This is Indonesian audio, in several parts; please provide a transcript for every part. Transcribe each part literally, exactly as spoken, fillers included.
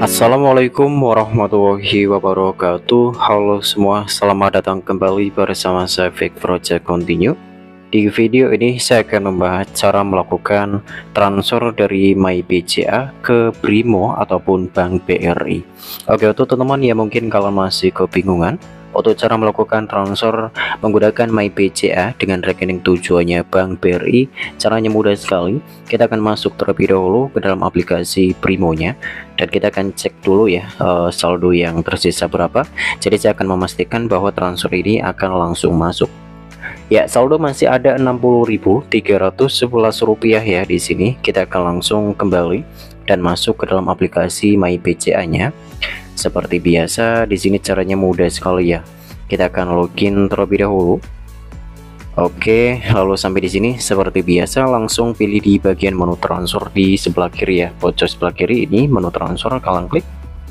Assalamualaikum warahmatullahi wabarakatuh. Halo semua, selamat datang kembali bersama saya Fake Project Continue. Di video ini saya akan membahas cara melakukan transfer dari MyBCA ke Brimo ataupun Bank B R I. Oke, untuk teman-teman yang mungkin kalian masih kebingungan untuk cara melakukan transfer menggunakan MyBCA dengan rekening tujuannya Bank B R I, caranya mudah sekali. Kita akan masuk terlebih dahulu ke dalam aplikasi Brimonya dan kita akan cek dulu ya uh, saldo yang tersisa berapa. Jadi saya akan memastikan bahwa transfer ini akan langsung masuk. Ya, saldo masih ada enam puluh ribu tiga ratus sebelas rupiah ya di sini. Kita akan langsung kembali dan masuk ke dalam aplikasi MyBCA-nya. Seperti biasa, di sini caranya mudah sekali ya. Kita akan login terlebih dahulu. Oke, lalu sampai di sini seperti biasa langsung pilih di bagian menu transfer di sebelah kiri ya. Pojok sebelah kiri ini menu transfer, kalian klik.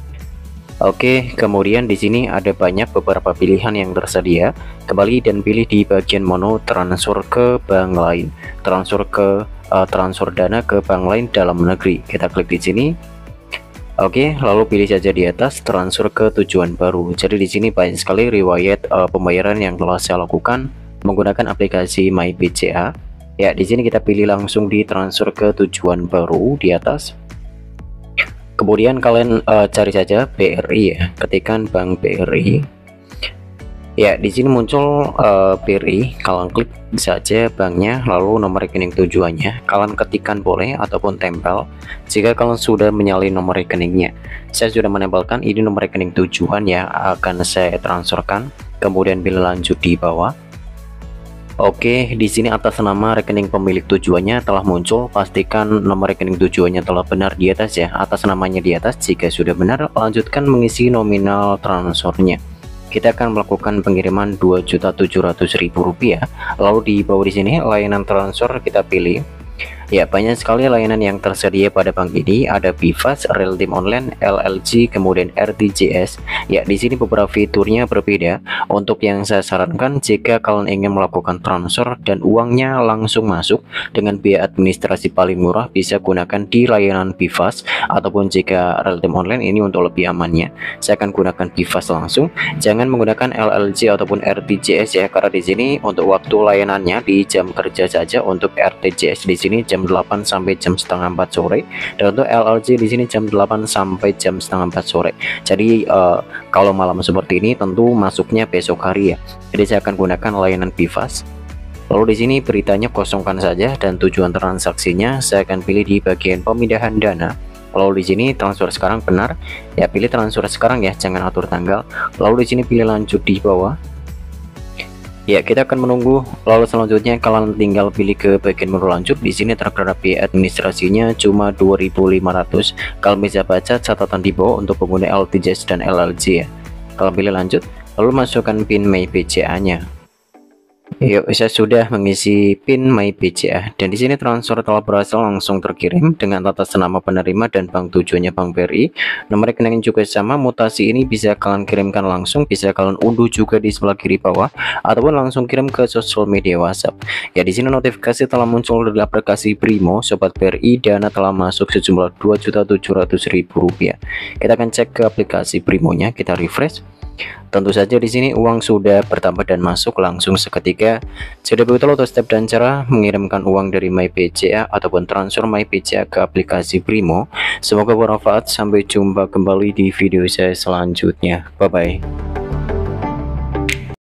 Oke, kemudian di sini ada banyak beberapa pilihan yang tersedia. Kembali dan pilih di bagian menu transfer ke bank lain. Transfer ke uh, transfer dana ke bank lain dalam negeri. Kita klik di sini. Oke, lalu pilih saja di atas transfer ke tujuan baru. Jadi di sini banyak sekali riwayat uh, pembayaran yang telah saya lakukan menggunakan aplikasi MyBCA. Ya, di sini kita pilih langsung di transfer ke tujuan baru di atas. Kemudian kalian uh, cari saja B R I ya, ketikkan Bank B R I. Ya, di sini muncul uh, B R I, kalian klik saja banknya, lalu nomor rekening tujuannya. Kalian ketikkan boleh ataupun tempel jika kalian sudah menyalin nomor rekeningnya. Saya sudah menempelkan ini nomor rekening tujuan ya, akan saya transferkan. Kemudian pilih lanjut di bawah. Oke, di sini atas nama rekening pemilik tujuannya telah muncul. Pastikan nomor rekening tujuannya telah benar di atas ya, atas namanya di atas. Jika sudah benar, lanjutkan mengisi nominal transfernya. Kita akan melakukan pengiriman dua juta tujuh ratus ribu rupiah. Lalu di bawah di sini layanan transfer kita pilih. Ya, banyak sekali layanan yang tersedia pada bank ini. Ada Bifas, Real Time Online, L L G, kemudian R T G S. Ya, di sini beberapa fiturnya berbeda. Untuk yang saya sarankan, jika kalian ingin melakukan transfer dan uangnya langsung masuk dengan biaya administrasi paling murah, bisa gunakan di layanan Bifas. Ataupun jika Real Time Online, ini untuk lebih amannya, saya akan gunakan Bifas langsung. Jangan menggunakan L L G ataupun R T G S ya, karena di sini untuk waktu layanannya di jam kerja saja. Untuk R T G S di sini jam delapan sampai jam setengah empat sore, dan untuk L L G di sini jam delapan sampai jam setengah empat sore. Jadi uh, kalau malam seperti ini tentu masuknya besok hari ya. Jadi saya akan gunakan layanan Bifas. Lalu di sini beritanya kosongkan saja dan tujuan transaksinya saya akan pilih di bagian pemindahan dana. Lalu di sini transfer sekarang benar ya, pilih transfer sekarang ya, jangan atur tanggal. Lalu di sini pilih lanjut di bawah. Ya, kita akan menunggu. Lalu selanjutnya kalian tinggal pilih ke bagian menu lanjut. Di sini terkena biaya administrasinya cuma dua ribu lima ratus. Kalian bisa baca catatan di bawah untuk pengguna L T G S dan L L G ya. Kalian pilih lanjut, lalu masukkan PIN MyBCA-nya. Yuk, saya sudah mengisi PIN MyBCA dan di sini transfer telah berhasil langsung terkirim dengan atas nama penerima dan bank tujuannya Bank B R I. Nomor rekening juga sama. Mutasi ini bisa kalian kirimkan langsung, bisa kalian unduh juga di sebelah kiri bawah, ataupun langsung kirim ke sosial media WhatsApp. Ya, di sini notifikasi telah muncul dari aplikasi Brimo, sobat B R I, dana telah masuk sejumlah dua juta tujuh ratus ribu rupiah. Kita akan cek ke aplikasi Brimonya, kita refresh. Tentu saja di sini uang sudah bertambah dan masuk langsung seketika. Sudah begitu untuk step dan cara mengirimkan uang dari MyBCA ataupun transfer MyBCA ke aplikasi Brimo. Semoga bermanfaat. Sampai jumpa kembali di video saya selanjutnya. Bye bye.